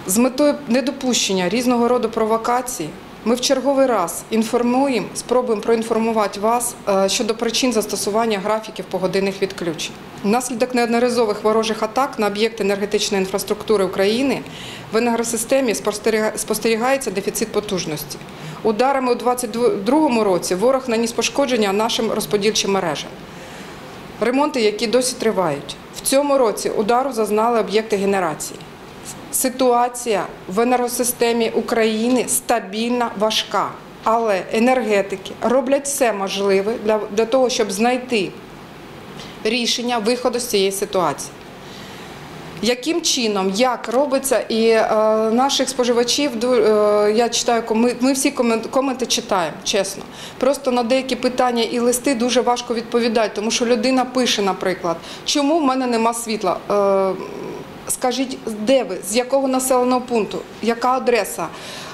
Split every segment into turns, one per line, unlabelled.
З метою недопущення різного роду провокацій ми в черговий раз інформуємо, спробуємо проінформувати вас щодо причин застосування графіків погодинних відключень. Внаслідок неодноразових ворожих атак на об'єкти енергетичної інфраструктури України в енергосистемі спостерігається дефіцит потужності. Ударами у 2022 році ворог наніс пошкодження нашим розподільчим мережам. Ремонти, які досі тривають. В цьому році удару зазнали об'єкти генерації. Ситуація в енергосистемі України стабільна, важка, але енергетики роблять все можливе для того, щоб знайти рішення виходу з цієї ситуації. Яким чином, як робиться, і наших споживачів, я читаю, ми всі коменти читаємо, чесно. Просто на деякі питання і листи дуже важко відповідати, тому що людина пише, наприклад, чому в мене нема світла? Скажіть, де ви, з якого населеного пункту, яка адреса,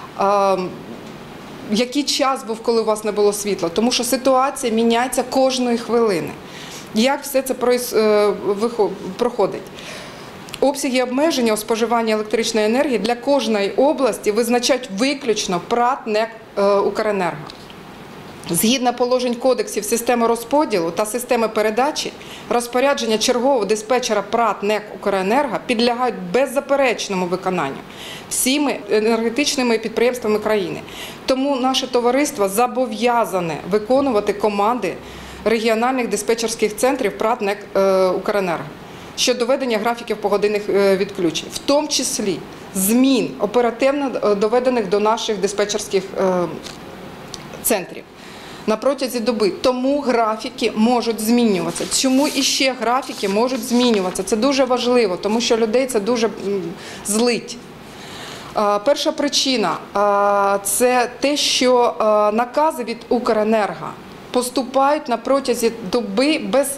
який час був, коли у вас не було світла? Тому що ситуація міняється кожної хвилини. Як все це проходить? Обсяги обмеження у споживанні електричної енергії для кожної області визначають виключно ПРАТ НЕК «Укренерго». Згідно положень кодексів системи розподілу та системи передачі, розпорядження чергового диспетчера ПРАТ НЕК «Укренерго» підлягають беззаперечному виконанню всіми енергетичними підприємствами країни. Тому наше товариство зобов'язане виконувати команди регіональних диспетчерських центрів ПРАТ НЕК «Укренерго» щодо ведення графіків погодинних відключень, в тому числі змін оперативно доведених до наших диспетчерських центрів на протязі доби. Тому графіки можуть змінюватися. Чому іще графіки можуть змінюватися? Це дуже важливо, тому що людей це дуже злить. Перша причина – це те, що накази від «Укренерго» поступають на протязі доби без...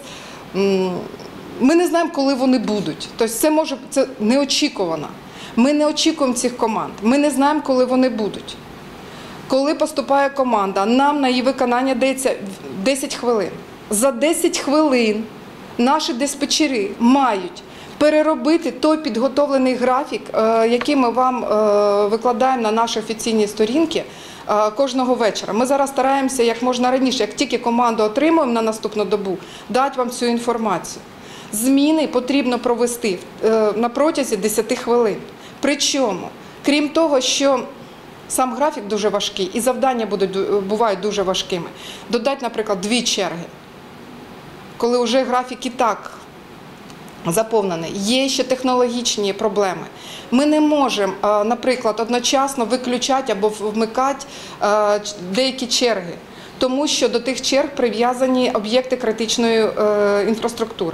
Ми не знаємо, коли вони будуть. Тобто це неочікувано. Ми не очікуємо цих команд. Ми не знаємо, коли вони будуть. Коли поступає команда, нам на її виконання дається 10 хвилин. За 10 хвилин наші диспетчери мають переробити той підготовлений графік, який ми вам викладаємо на наші офіційні сторінки кожного вечора. Ми зараз стараємося як можна раніше, як тільки команду отримуємо на наступну добу, дати вам цю інформацію. Зміни потрібно провести на протязі 10 хвилин. Причому, крім того, що сам графік дуже важкий і завдання бувають дуже важкими, додати, наприклад, 2 черги, коли вже графік і так заповнений. Є ще технологічні проблеми. Ми не можемо, наприклад, одночасно виключати або вмикати деякі черги, тому що до тих черг прив'язані об'єкти критичної інфраструктури.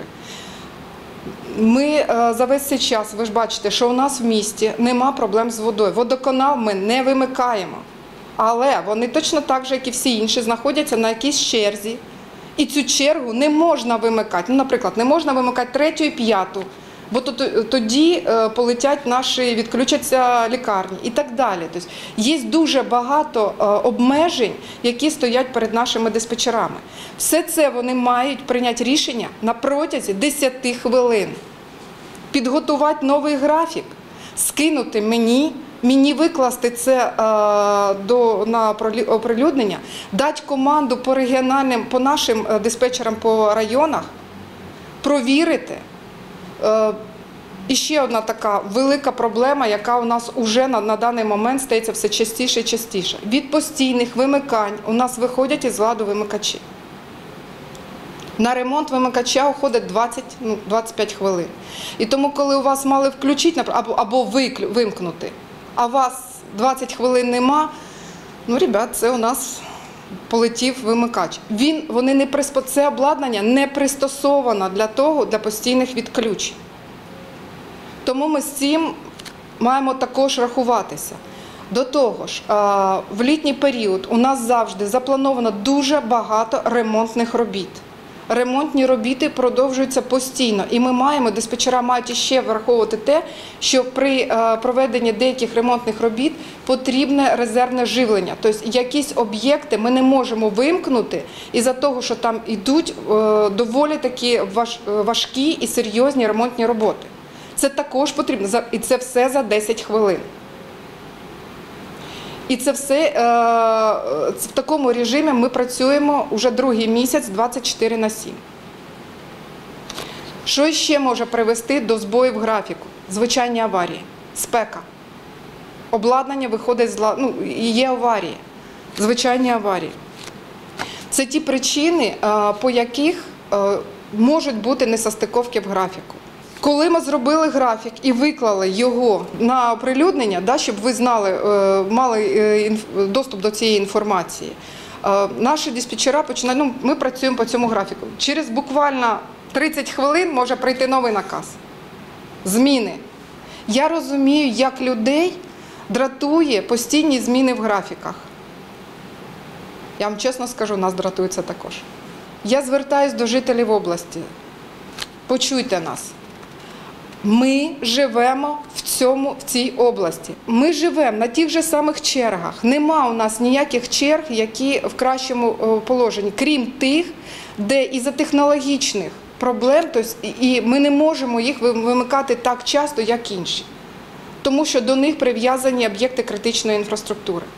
Ми за весь цей час, ви ж бачите, що у нас в місті нема проблем з водою. Водоканал ми не вимикаємо, але вони точно так же, як і всі інші, знаходяться на якійсь черзі. І цю чергу не можна вимикати. Ну, наприклад, не можна вимикати 3-ю і 5-ту, бо тоді полетять наші, відключаться лікарні і так далі. Тобто, є дуже багато обмежень, які стоять перед нашими диспетчерами. Все це вони мають прийняти рішення на протязі 10 хвилин. Підготувати новий графік, скинути мені викласти це на оприлюднення, дати команду по регіональним, по нашим диспетчерам по районах, провірити. І ще одна така велика проблема, яка у нас вже на даний момент стається все частіше і частіше. Від постійних вимикань у нас виходять із ладу вимикачі. На ремонт вимикача уходить 20-25 хвилин. І тому, коли у вас мали включити або вимкнути, а у вас 20 хвилин нема, ну, ребят, це у нас полетів вимикач. Це обладнання не пристосовано для постійних відключень. Тому ми з цим маємо також рахуватися. До того ж, в літній період у нас завжди заплановано дуже багато ремонтних робіт. Ремонтні роботи продовжуються постійно. І диспетчера мають ще враховувати те, що при проведенні деяких ремонтних робіт потрібне резервне живлення. Тобто якісь об'єкти ми не можемо вимкнути із-за того, що там йдуть доволі такі важкі і серйозні ремонтні роботи. Це також потрібно, і це все за 10 хвилин. І це все в такому режимі ми працюємо вже другий місяць 24/7. Що ще може привести до збоїв в графіку? Звичайні аварії, спека. Обладнання виходить з ладу, і є аварії, звичайні аварії. Це ті причини, по яких можуть бути несостиковки в графіку. Коли ми зробили графік і виклали його на оприлюднення, щоб ви знали, мали доступ до цієї інформації, наші диспетчера починають, ми працюємо по цьому графіку. Через буквально 30 хвилин може прийти новий наказ. Зміни. Я розумію, як людей дратує постійні зміни в графіках. Я вам чесно скажу, нас дратує це також. Я звертаюсь до жителів області. Почуйте нас. Ми живемо в цій області. Ми живемо на тих же самих чергах. Нема у нас ніяких черг, які в кращому положенні, крім тих, де із-за технологічних проблем, і ми не можемо їх вимикати так часто, як інші. Тому що до них прив'язані об'єкти критичної інфраструктури.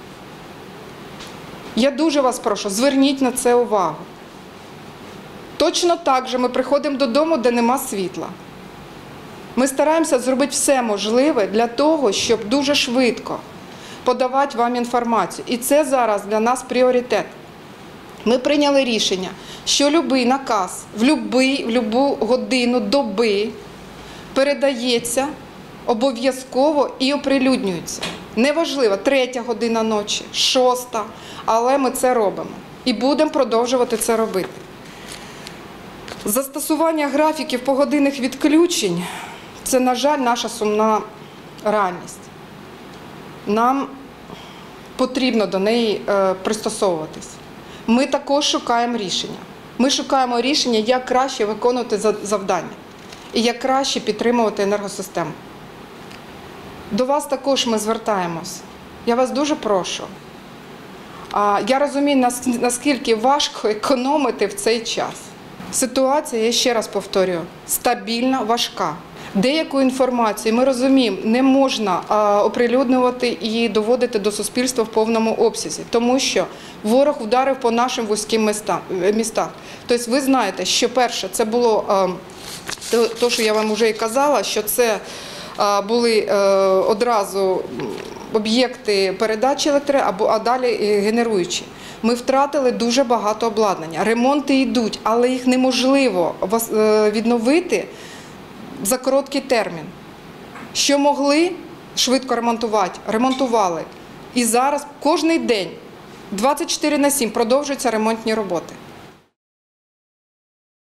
Я дуже вас прошу, зверніть на це увагу. Точно так же ми приходимо додому, де нема світла. Ми стараємося зробити все можливе для того, щоб дуже швидко подавати вам інформацію. І це зараз для нас пріоритет. Ми прийняли рішення, що будь-який наказ в будь-яку годину доби передається обов'язково і оприлюднюється. Неважливо, 3 година ночі, 6, але ми це робимо. І будемо продовжувати це робити. Застосування графіків погодинних відключень – це, на жаль, наша сумна реальність. Нам потрібно до неї пристосовуватись. Ми також шукаємо рішення. Ми шукаємо рішення, як краще виконувати завдання і як краще підтримувати енергосистему. До вас також ми звертаємось. Я вас дуже прошу. Я розумію, наскільки важко економити в цей час. Ситуація, я ще раз повторюю, стабільна, важка. Деяку інформацію, ми розуміємо, не можна оприлюднювати і доводити до суспільства в повному обсязі, тому що ворог вдарив по нашим вузьким містах. Тобто ви знаєте, що перше, це було те, що я вам вже і казала, що це були одразу об'єкти передачі а далі генеруючі. Ми втратили дуже багато обладнання. Ремонти йдуть, але їх неможливо відновити за короткий термін. Що могли швидко ремонтувати, ремонтували. І зараз кожен день 24/7 продовжуються ремонтні роботи.